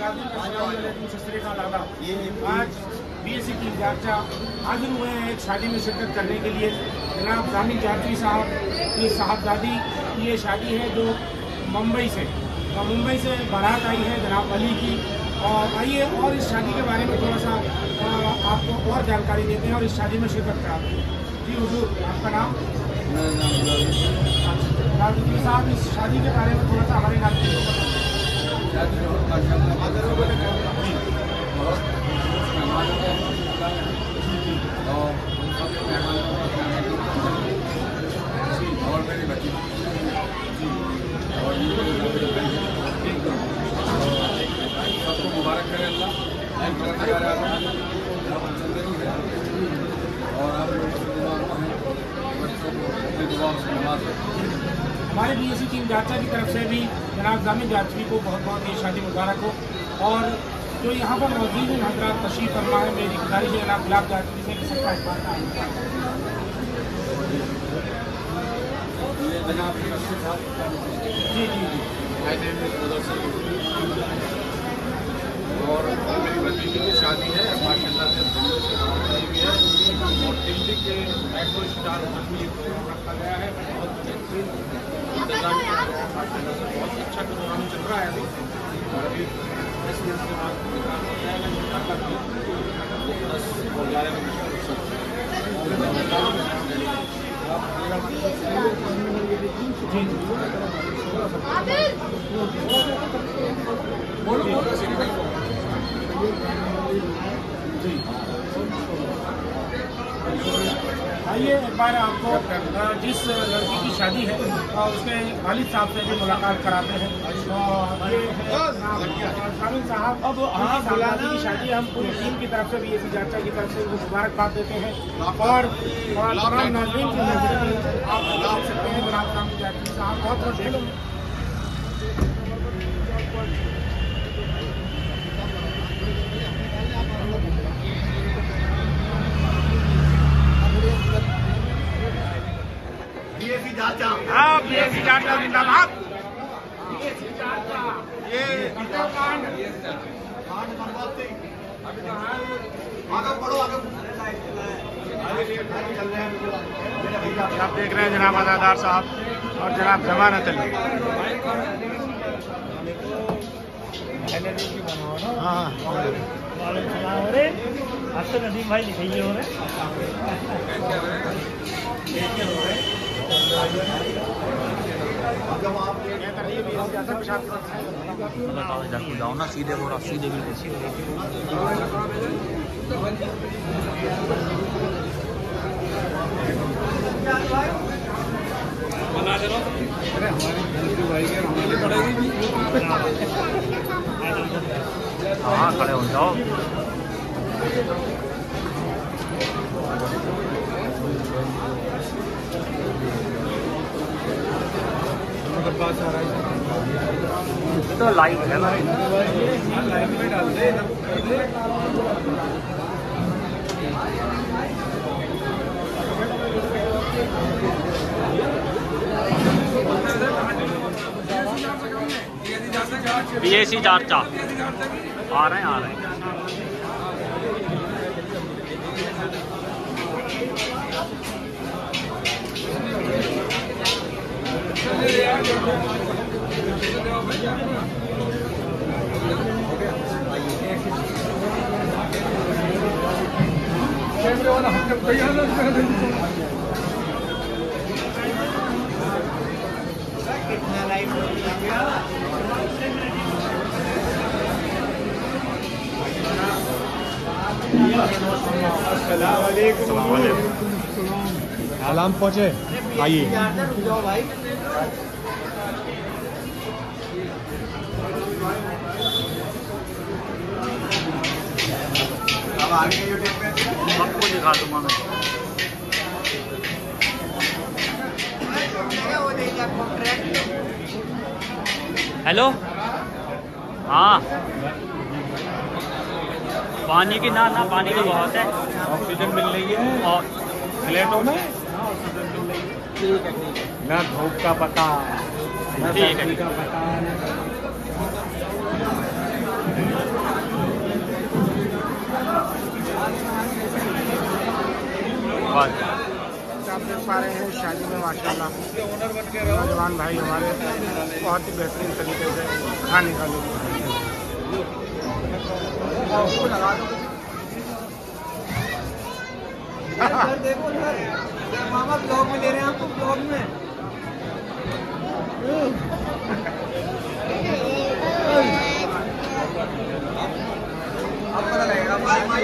आज BSc की जांचा हाजिर हुए हैं एक शादी में शिरकत करने के लिए। जनाब जामिल जाफरी साहब की साहबजादी की ये शादी है जो मुंबई से बारात आई है जनाब अली की। और आइए और इस शादी के बारे में थोड़ा सा आपको और जानकारी देते हैं और इस शादी में शिरकत कराते हैं। जी हुजूर, आपका नाम? राजू साहब, इस शादी के बारे में थोड़ा सा हमारे नाते को बताएं। और मेरी बच्ची सबको मुबारक करे अल्लाह और आप लोगों हमारे BSc टीम जांचा की तरफ से भी जनाब जामिल जाफरी को बहुत बहुत ये शादी मुबारक हो। और जो यहाँ पर मौजूद हजरात तशरीफ फरमा है, मेरी गुजारिश है जनाब गुलाब जाफरी से कि सबका इस्तेमाल जी जी जी और मेरी बच्ची की शादी है माशाल्लाह से भी है और दिल्ली के मेट्रो स्टार होटल में रखा गया है। बहुत बेहतरीन इंतजाम माशाल्लाह से बहुत अच्छा प्रोग्राम चल रहा है अभी। और अभी 10 मिनट के बाद प्रोग्राम हो जाएगा इंशाल्लाह 10 और 11 बजे आइए एक बार आपको जिस लड़की की शादी है उसके वालिद साहब से भी मुलाकात कराते हैं। शामिल साहब, अब बुलाने की शादी हम पूरी टीम की तरफ से भी BSc जांचा की तरफ से मुबारकबाद देते हैं। और तमाम नाज़रीन की नज़र में आप देख सकते हैं जनाब जामिल जाफरी साहब बहुत बहुत BSc जांचा जिंदाबाद। ये आप देख रहे हैं जनाब अदादार साहब और जनाब जमानत अली। हाँ अब तो नदीम भाई लिखाइए हो रहे जाओ ना सीधे थोड़ा सीधे भी हाँ खड़े हो जाओ। पास आ रहा है तो लाइव है ना, लाइव में डाल दे। BSc जांचा आ रहे हैं कैमरे वाला कितना लाइव आलाम पहुँचे। आइए अब आगे सबको दिखा दूंगा मैं। हेलो, हाँ पानी की ना पानी की बहुत है, ऑक्सीजन मिल रही है और फ्लैटों में ना धूप का पता, ना ठीक है। का पता। माशाल्लाह नौजवान भाई हमारे बहुत ही बेहतरीन तरीके से खाने का लुत्फ देखो सर मामा ब्लॉग में ले रहे हैं आपको ब्लॉग में अब पता लगेगा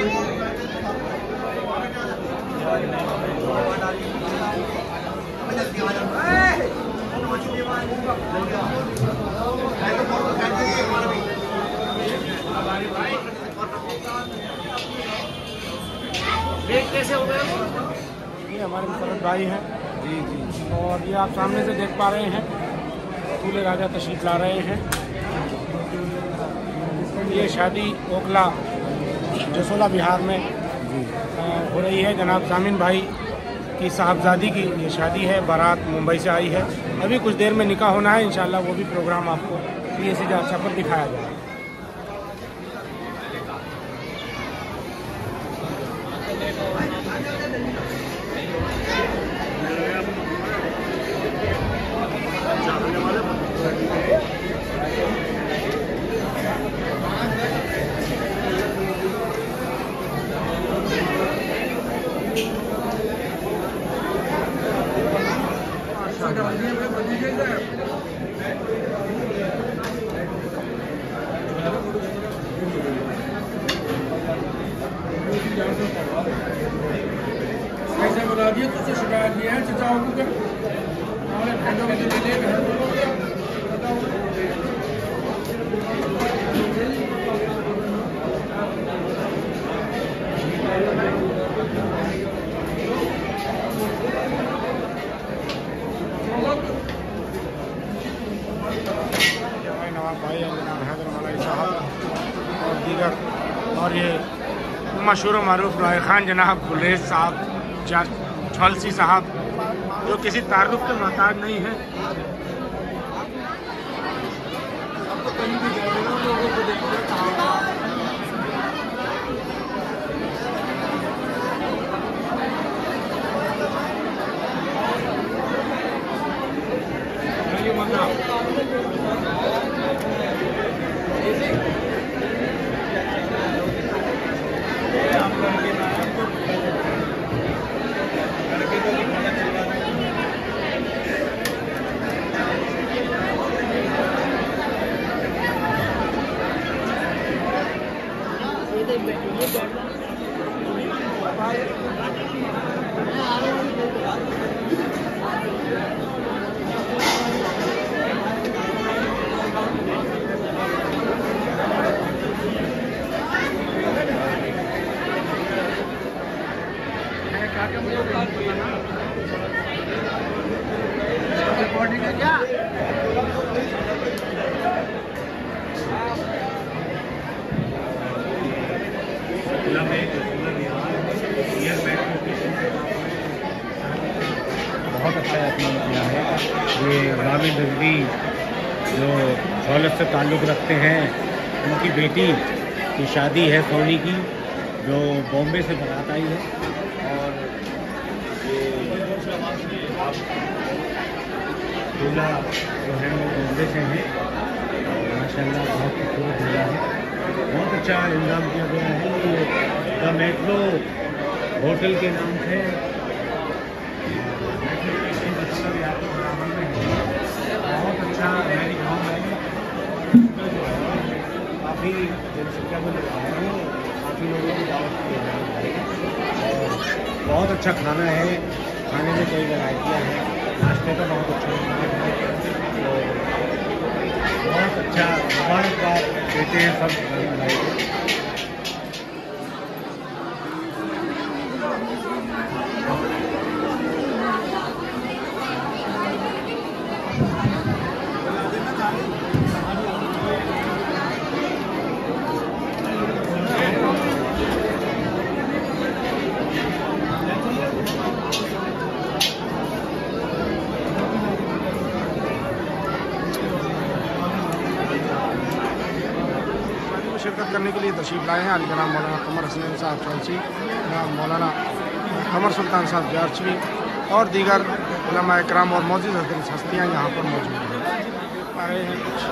कैसे हो गए? ये हमारे मुसरत भाई हैं जी जी, और ये आप सामने से देख पा रहे हैं दूल्हे राजा तशरीफ ला रहे हैं। ये शादी ओखला जसोला बिहार में हो रही है। जनाब जामिन भाई की साहबजादी की ये शादी है। बारात मुंबई से आई है। अभी कुछ देर में निकाह होना है इंशाल्लाह। वो भी प्रोग्राम आपको PSC जालसा पर दिखाया जाएगा। कैसे बना दिए तुझसे शिकायत दिया है चाचा को कर हमारे बहनों के लिए नवाब भाई हैदर मलाई साहब और दीगर, और ये मशहूर मारूफ राय खान जनाब गुलेज साहब छलसी साहब जो किसी तारुफ के मोहताज नहीं है। बहुत अच्छा यकीन किया है। ये रामी नजवी जो दौलत से ताल्लुक़ रखते हैं, उनकी बेटी की शादी है सोनी की, जो बॉम्बे से बारात आई है। और ये दूल्हा जो है वो बॉम्बे से हैं। माशाल्लाह बहुत खूबसूरत दूल्हा है। बहुत अच्छा इंतजाम किया गया है। ये द मेट्रो होटल के नाम से बहुत अच्छा मैरिज होम है। काफ़ी जनसंख्या में लोग आए हैं, काफ़ी लोगों की दावत की है। बहुत अच्छा खाना है। खाने में कई वैरायटियाँ हैं। नाश्ते का बहुत अच्छा है। तो बहुत अच्छा मुबारकबाद देते हैं सब भाई को। शिरकत करने के लिए तशरीफ लाए हैं जनाब मौलाना कमर हसनैन साहब चौंसी, जनाब मौलाना कमर सुल्तान साहब जारचवी और दीगर उलमा इकराम और मौजूद हस्तियाँ यहाँ पर मौजूद हैं। आ रहे हैं कुछ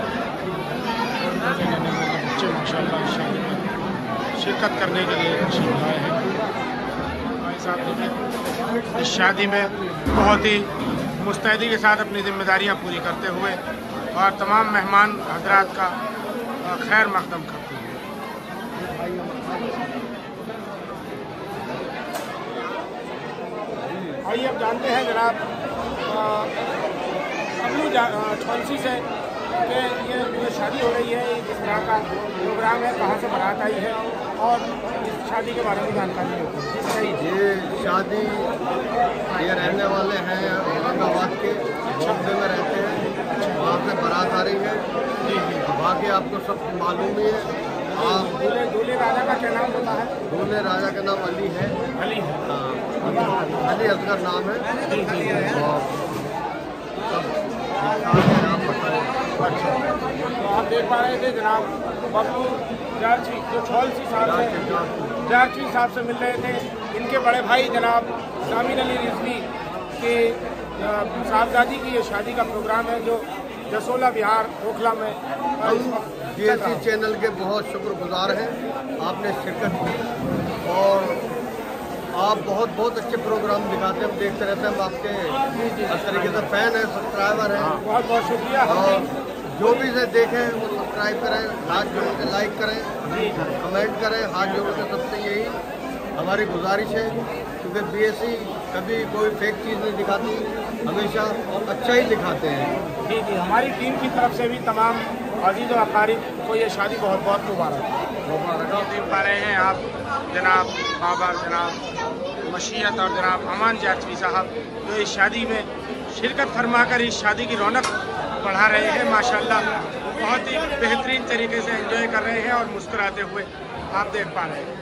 बच्चे माशाल्लाह शादी में शिरकत करने के लिए तशरीफ आए हैं। भाई साहब देखिए इस शादी में बहुत ही मुस्तैदी के साथ अपनी जिम्मेदारियाँ पूरी करते हुए और तमाम मेहमान हजरात का खैर मकदम करते हुए। आइए अब जानते हैं जनाब अबलू छौंसी से कि ये शादी हो रही है, किस तरह का प्रोग्राम है, कहाँ से बारात आई है और इस शादी के बारे में जानकारी होती है। ये शादी ये रहने वाले हैं औरंगाबाद के, बॉम्बे में रहते हैं, वहाँ से बारात आ रही है। बाकी आपको सब मालूम ही है। आप दूल्हे राजा का क्या नाम होता है? दूल्हे राजा का नाम अली है। अली है। हाँ, अली असगर नाम है। और सब आप बताएं। अच्छा, तो आप देख पा रहे थे जनाब बबलू जारची जो छौलसी साहब से जारची साहब से मिल रहे थे। इनके बड़े भाई जनाब जामिन अली रिजवी के साहबजादी की ये शादी का प्रोग्राम है जो जसोला बिहार ओखला में। BSC चैनल के बहुत शुक्रगुजार हैं, आपने शिरकत की और आप बहुत बहुत अच्छे प्रोग्राम दिखाते हैं, हम देखते रहते हैं। हम आपके हर तरीके से फ़ैन हैं, सब्सक्राइबर हैं। बहुत बहुत शुक्रिया। और जो भी से देखें वो सब्सक्राइब करें, हाथ जोड़ के लाइक करें, कमेंट करें, हाथ जोड़ के। सबसे यही हमारी गुजारिश है, क्योंकि BSC कभी कोई फेक चीज़ नहीं दिखाती, हमेशा अच्छा ही दिखाते हैं। जी जी, हमारी टीम की तरफ से भी तमाम अजीज़ और अकारिब को ये शादी बहुत बहुत मुबारक देख पा रहे हैं आप जनाब बाबा जनाब मशीयत और जनाब अमान जारचवी साहब जो इस शादी में शिरकत फरमाकर इस शादी की रौनक बढ़ा रहे हैं। माशाल्लाह बहुत ही बेहतरीन तरीके से एंजॉय कर रहे हैं और मुस्कुराते हुए आप देख पा रहे हैं।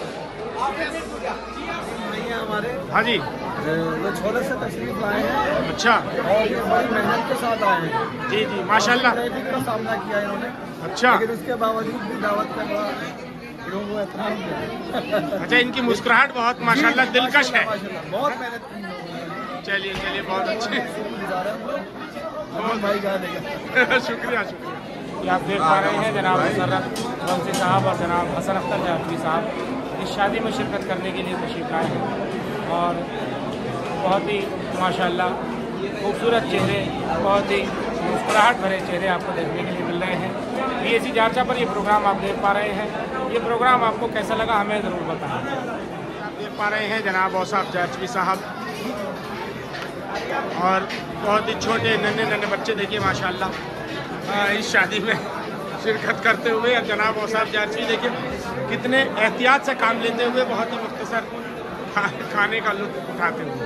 हमारे हाँ जी, वो छोले से तशरीफ लाए हैं अच्छा, और ये बड़ी मेहनत के साथ आए हैं। जी जी माशाल्लाह, ट्रैफिक का सामना किया इन्होंने, अच्छा लेकिन उसके बावजूद भी दावत का लोगों को एहतराम किया। अच्छा, इनकी मुस्कुराहट बहुत माशाल्लाह दिलकश है। माशाल्लाह, बहुत मेहनत की। चलिए चलिए, बहुत अच्छे, बहुत भाई जानेगा। शुक्रिया शुक्रिया। ये आप देख पा रहे हैं जनाब मुशर्रफ छौंसी साहब और जनाब हसन अख्तर जारचवी साहब इस शादी में शिरकत करने के लिए तशरीफ लाए हैं और बहुत ही माशाल्लाह खूबसूरत चेहरे, बहुत ही मुस्कुराहट भरे चेहरे आपको देखने के लिए मिल रहे हैं। BSC जारचा पर ये प्रोग्राम आप देख पा रहे हैं। ये प्रोग्राम आपको कैसा लगा हमें ज़रूर बताएं। आप देख पा रहे हैं जनाब औसाफ जारचवी साहब और बहुत ही छोटे नन्हे नन्हे बच्चे देखिए माशाल्लाह इस शादी में शिरकत करते हुए। अब जनाब औसाफ जारचवी देखिए कितने एहतियात से काम लेते हुए बहुत ही मुख्तसर खाने का लुत्फ उठाते हुए।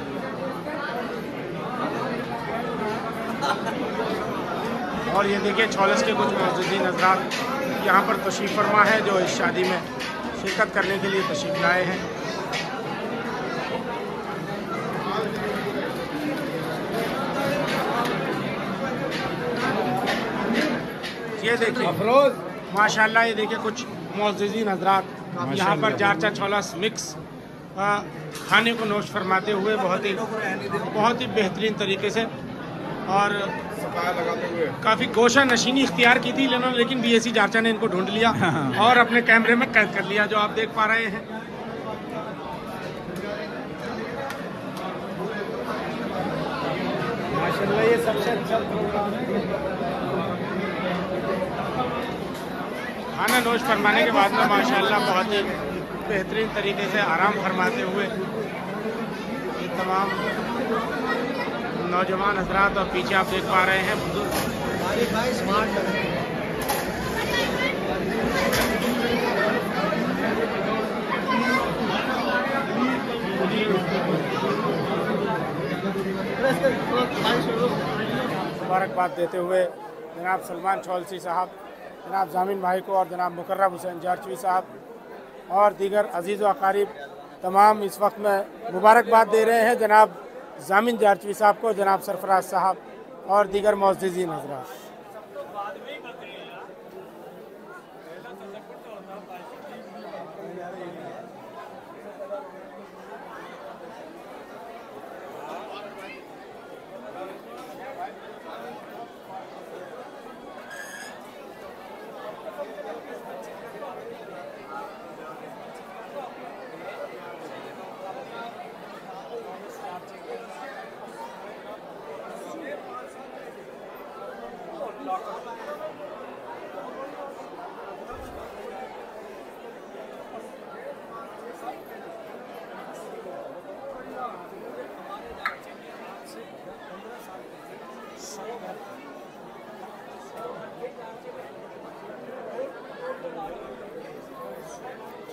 और ये देखिए छौलस के कुछ मौजूदीन हज़रात यहाँ पर तशरीफ़ फरमा है जो इस शादी में शिरकत करने के लिए तशरीफ़ लाए हैं। ये देखिए माशाल्लाह, ये देखिए कुछ मौजूदीन हज़रात यहाँ पर जारचा छौलस मिक्स खाने को नोश फरमाते हुए बहुत ही बेहतरीन तरीके से और काफ़ी गोशा नशीनी इख्तियार की थी इन्होंने, लेकिन BSC जारचा ने इनको ढूंढ लिया और अपने कैमरे में कैद कर लिया, जो आप देख पा रहे हैं। माशाल्लाह ये सबसे अच्छा प्रोग्राम है। खाना नोश फरमाने के बाद में माशाल्लाह बहुत ही बेहतरीन तरीके से आराम फरमाते हुए ये तमाम नौजवान हजरात और पीछे आप देख पा रहे हैं बुजुर्ग। मुबारकबाद देते हुए जनाब सलमान छौलसी साहब, जनाब जामिन भाई को और जनाब मुकर्रम हुसैन जारचवी साहब और दीगर अजीज़ व अकारिब तमाम इस वक्त में मुबारकबाद दे रहे हैं जनाब जामिन जारचवी साहब को, जनाब सरफराज साहब और दीगर मौजूदीन हज़रात।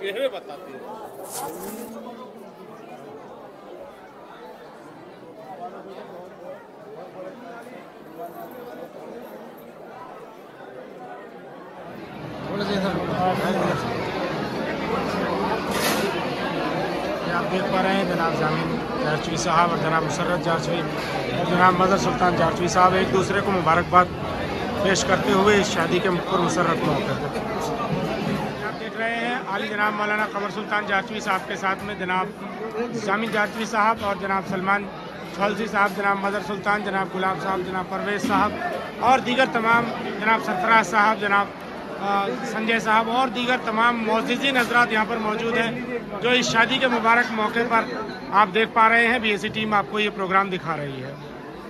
चेहरे बताते हैं। आप देख पा रहे हैं जनाब जामिन जारचवी साहब और जनाब मुसर्रत जारचवी और जनाब मदर सुल्तान जारचवी साहब एक दूसरे को मुबारकबाद पेश करते हुए इस शादी के मुसर्रत मौके पर आप देख रहे हैं आली जनाब मौलाना कमर सुल्तान जारचवी साहब के साथ में जनाब जामिन जारचवी साहब और जनाब सलमान छौलसी साहब, जनाब मदर सुल्तान, जनाब गुलाम साहब, जनाब परवेज़ साहब और दीगर तमाम जनाब सरफराज साहब, जनाब संजय साहब और दीगर तमाम मोअज़्ज़िज़ीन हज़रात यहाँ पर मौजूद हैं जो इस शादी के मुबारक मौके पर आप देख पा रहे हैं। BSE टीम आपको ये प्रोग्राम दिखा रही है।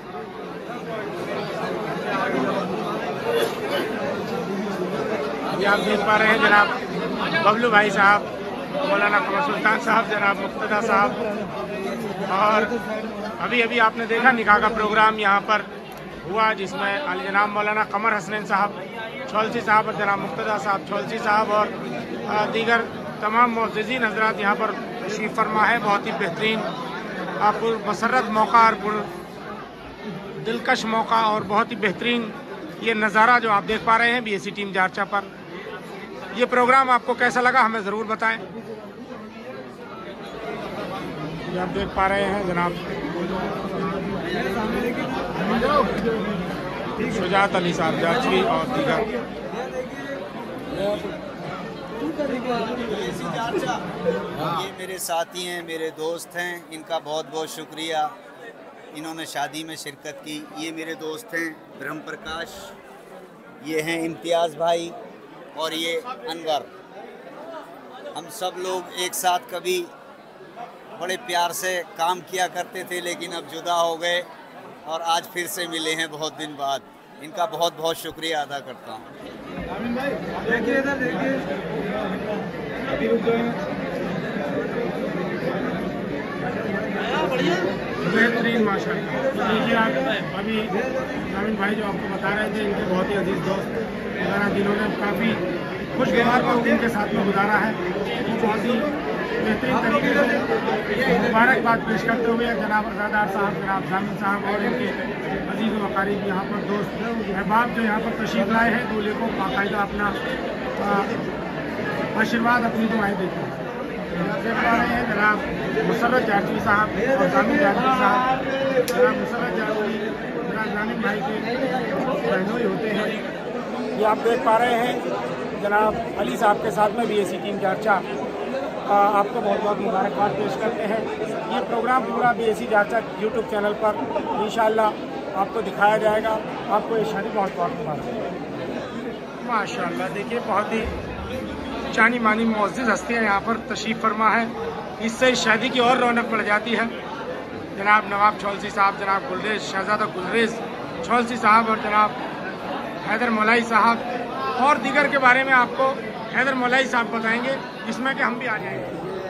अभी आप देख पा रहे हैं जनाब बबलू भाई साहब, मौलाना कमर सुल्तान साहब, जनाब मुक्तदा साहब और अभी अभी आपने देखा निकाह का प्रोग्राम यहाँ पर हुआ जिसमें आली जनाब मौलाना कमर हसनैन साहब छौलसी साहब और जनाब मुक्तदा साहब छौलसी साहब और दीगर तमाम मुअज़्ज़िज़ीन हज़रात यहाँ पर तशरीफ़ फरमा है। बहुत ही बेहतरीन पुरमसरत मौका और दिलकश मौका और बहुत ही बेहतरीन ये नज़ारा जो आप देख पा रहे हैं BSE टीम जारचा पर। ये प्रोग्राम आपको कैसा लगा हमें ज़रूर बताएं। ये आप देख पा रहे हैं जनाब शुजात अली साहब जारचवी और दीगर। ये मेरे साथी हैं, मेरे दोस्त हैं, इनका बहुत बहुत शुक्रिया, इन्होंने शादी में शिरकत की। ये मेरे दोस्त हैं ब्रह्म प्रकाश, ये हैं इम्तियाज़ भाई और ये अनवर। हम सब लोग एक साथ कभी बड़े प्यार से काम किया करते थे लेकिन अब जुदा हो गए और आज फिर से मिले हैं बहुत दिन बाद। इनका बहुत बहुत शुक्रिया अदा करता हूँ। देखिए इधर देखिए, बेहतरीन माशाअल्लाह। देखिए आप अभी जामिन भाई जो आपको बता रहे थे इनके बहुत ही अजीज दोस्त वगैरह जिन्होंने काफ़ी खुशगवार वक्त उनके साथ में गुजारा है, बहुत ही बेहतरीन तरीके से मुबारकबाद पेश करते हुए जनाब अज़ादार साहब, जनाब जामिन साहब और इनके अजीज़ व अक़ारीब यहाँ पर दोस्त अहबाब जो यहाँ पर तशरीफ़ लाए हैं, दूल्हे को बाकायदा अपना आशीर्वाद अपनी दुआएं देते हैं। देख पा रहे हैं जनाब मुसर्रत जारचवी साहब और जामिन जारचवी साहब, जनाब मुसर्रत जारचवी जनाब जामिन भाई के बहनोई होते हैं। ये आप देख पा रहे हैं जनाब अली साहब के साथ में BSE टीम जारचा आपको बहुत बहुत मुबारकबाद पेश करते हैं। ये प्रोग्राम पूरा BSE जारचा YouTube चैनल पर इंशाअल्लाह आपको दिखाया जाएगा। आपको ये शादी बहुत बहुत मुबारक। माशाअल्लाह देखिए बहुत ही जानी मानी मुअज़्ज़िज़ हस्तियाँ यहाँ पर तशरीफ़ फरमा है, इससे इस शादी की और रौनक बढ़ जाती है। जनाब नवाब छौलसी साहब, जनाब गुलरेज़ शहज़ादा गुलरेज़ छौलसी साहब और जनाब हैदर मौलाई साहब और दीगर के बारे में आपको हैदर मौलाई साहब बताएंगे, जिसमें कि हम भी आ जाएंगे।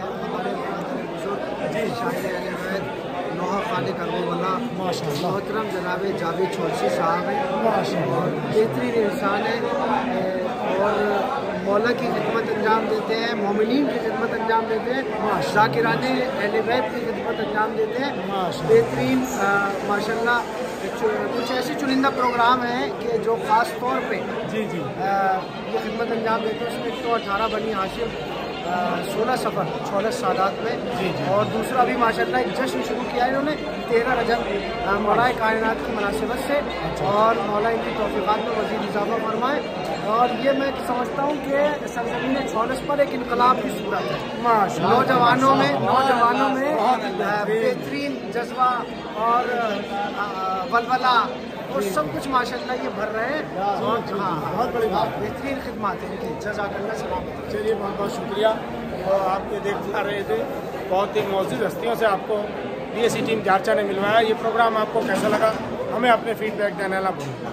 मोहतरम जनाब जावेद छौलसी साहब हैं और बेहतरीन इंसान है और मौला की खिदमत अंजाम देते हैं, मोमिनीन की खिदमत अंजाम देते हैं, ज़ाकिराने अहले बैत की खिदमत अंजाम देते हैं। बेहतरीन माशाल्लाह कुछ ऐसे चुनिंदा प्रोग्राम हैं कि जो ख़ास तौर पे ये खिदमत अंजाम देते हैं। उसमें 118 बनी हाशिम 16 सफ़र 16 सादात में और दूसरा भी माशाल्लाह एक जश्न शुरू किया है इन्होंने 13 रजब मौलाए कायनात की मुनासिबत से और मौला इनकी तौफ़ीक़ात में मज़ीद इजाफ़ा फरमाए। और ये मैं समझता हूँ कि सरज़मीन छौलस पर एक इनकलाब की सूरत है। नौजवानों में बेहतरीन जज्बा और वलवला और सब कुछ माशाल्लाह ये भर रहे हैं और हाँ बहुत बड़ी बात, बेहतरीन खिदमत है इनकी। जज़ाकल्लाह सलामत। चलिए बहुत बहुत शुक्रिया। और आपके देख पा रहे थे बहुत ही मुअज़्ज़िज़ हस्तियों से आपको BSE टीम जारचा ने मिलवाया। ये प्रोग्राम आपको कैसा लगा हमें अपने फीडबैक देना ना भूलें।